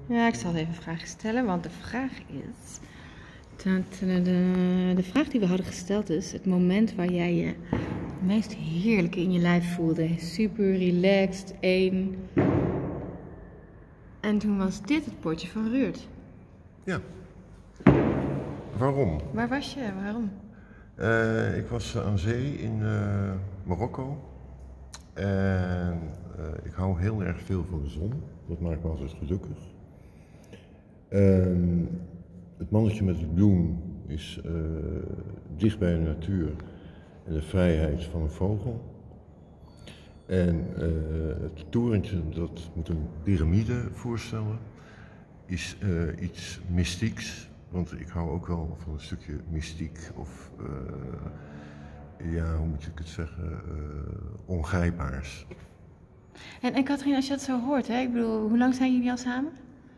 Ja, ik zal even vragen stellen, want de vraag is... De vraag die we hadden gesteld is het moment waar jij je het meest heerlijke in je lijf voelde. Super relaxed, één. En toen was dit het potje van Ruurt. Ja. Waarom? Waar was je? Waarom? Ik was aan zee in Marokko. En ik hou heel erg veel van de zon. Dat maakt me altijd gelukkig. Het mannetje met het bloem is dicht bij de natuur en de vrijheid van een vogel. En het torentje, dat moet een piramide voorstellen, is iets mystieks. Want ik hou ook wel van een stukje mystiek of, ja, hoe moet ik het zeggen, ongrijpbaars. En Katrien, als je dat zo hoort, hè? Ik bedoel, hoe lang zijn jullie al samen?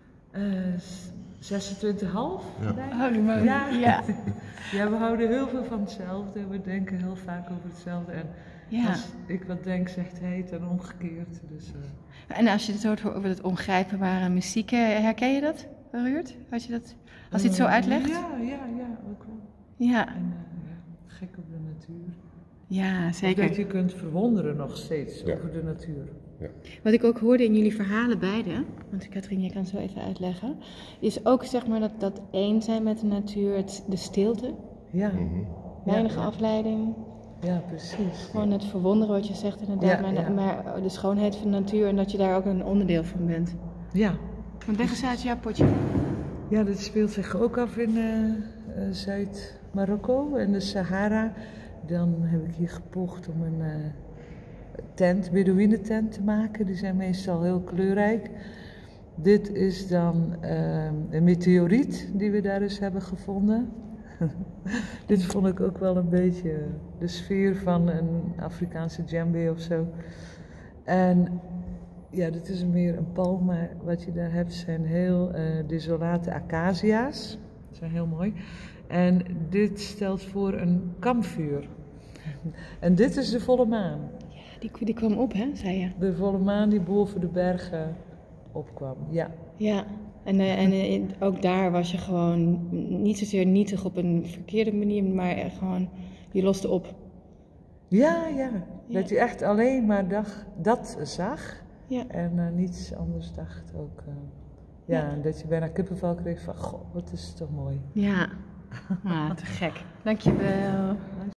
26,5. Ja. Holy moly. Ja. Ja. Ja, we houden heel veel van hetzelfde. We denken heel vaak over hetzelfde. En Ja. als ik wat denk, zegt hij het en omgekeerd. Dus, En als je het hoort over het ongrijpbare muziek, herken je dat, Ruurt? Als je het zo uitlegt? Ja, ook wel. Ja. En gek op de natuur. Ja, zeker. Dat je kunt verwonderen nog steeds Ja. over de natuur. Ja. Wat ik ook hoorde in jullie verhalen beide, want Katrien, je kan zo even uitleggen, is ook zeg maar dat één zijn met de natuur, de stilte, Ja, weinig ja. afleiding, Ja, precies. gewoon het verwonderen wat je zegt inderdaad, Ja, ja. maar de schoonheid van de natuur en dat je daar ook een onderdeel van bent. Ja. Want leg eens uit jouw potje. Ja, dit speelt zich ook af in Zuid-Marokko en de Sahara. Dan heb ik hier gepoogd om een Bedouïne-tent te maken. Die zijn meestal heel kleurrijk. Dit is dan een meteoriet die we daar dus hebben gevonden. Dit vond ik ook wel een beetje de sfeer van een Afrikaanse djembe of zo. En ja, dit is meer een palm, maar wat je daar hebt zijn heel desolate acacia's. Die zijn heel mooi. En dit stelt voor een kampvuur. En dit is de volle maan. Ja, die kwam op, hè, zei je? De volle maan die boven de bergen opkwam, ja. Ja, en ook daar was je gewoon niet zozeer nietig op een verkeerde manier, maar gewoon, je loste op. Ja, dat je echt alleen maar dat zag Ja. en niets anders dacht ook. Ja, en dat je bijna kippenvel kreeg van, goh, wat is het toch mooi. Ja, te gek. Dankjewel.